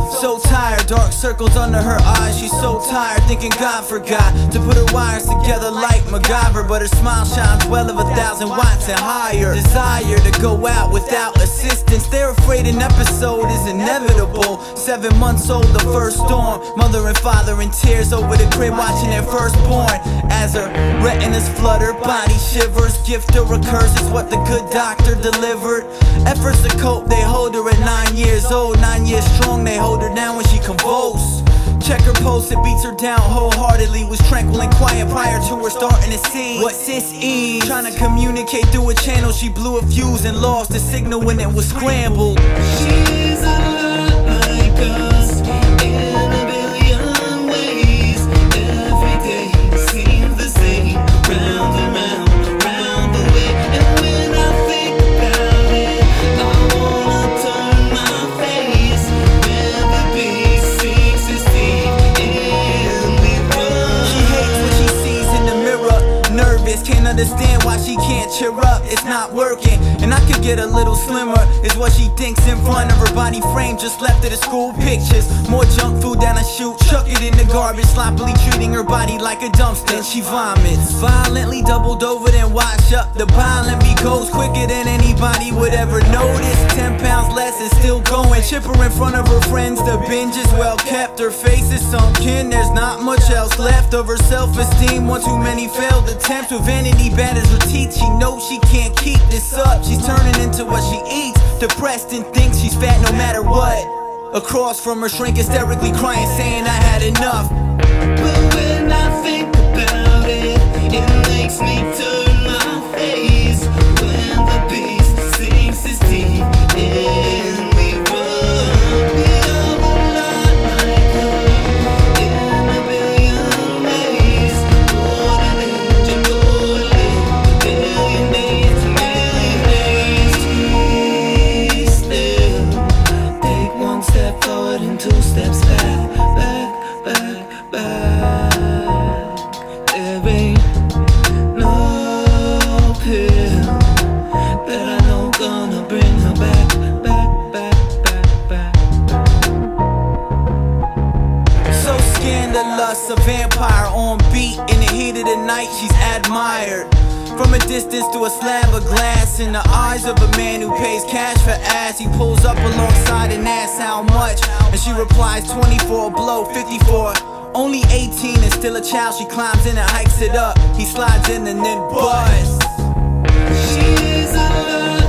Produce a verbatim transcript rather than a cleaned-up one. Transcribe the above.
So tired, dark circles under her eyes. She's so tired, thinking God forgot to put her wires together like MacGyver. But her smile shines well of a thousand watts and higher. Desire to go out without assistance. They're afraid an episode is inevitable. Seven months old, the first storm. Mother and father in tears over the crib watching their firstborn. As her retinas flutter, body shivers. Gift or a curse is what the good doctor delivered. Efforts to cope, they hold her at nine years old. Nine years strong, they hold her down when she convulse. Check her pulse, it beats her down wholeheartedly. Was tranquil and quiet prior to her starting to see what sis is. Trying to communicate through a channel, she blew a fuse and lost the signal when it was scrambled. She's a lot like us in a billion ways. Every day seems the same, round and round, round the way. And when I think about it, I wanna turn my face where the beast sinks its teeth in we run. She hates what she sees in the mirror. Nervous, can't understand why she can't cheer up. It's not working, and I could get a little slimmer, is what she thinks in front of her body frame. Just left at the school pictures. More junk food down a chute, chuck it in the garbage, sloppily treating her body like a dumpster. And she vomits, violently doubled over, then wash up. The bile and be goes quicker than anybody would ever notice. Ten pounds less and still going. Chipper in front of her friends, the binge is well kept. Her face is sunken, there's not much else left of her self-esteem. One too many failed attempts. With vanity bad as her teeth, she knows she can't keep this up. She's turning into what she eats, depressed and thinks she's fat no matter what. Across from her shrink, hysterically crying, saying I had enough. But when I think about it, it makes me turn my face when the beast sinks his teeth in we run. We are a lot like her in a billion ways. More than age and more live a billion days, a million days. Stay still. Take one step forward and two steps back, back, back, back. There ain't no pill that I know gonna bring her back, back, back, back, back. So scandalous, a vampire on beat. In the heat of the night, she's admired. From a distance through a slab of glass, in the eyes of a man who pays cash for ass. He pulls up alongside and asks how much, and she replies twenty for a blow, fifty for only eighteen and still a child. She climbs in and hikes it up. He slides in and then busts. She's a lot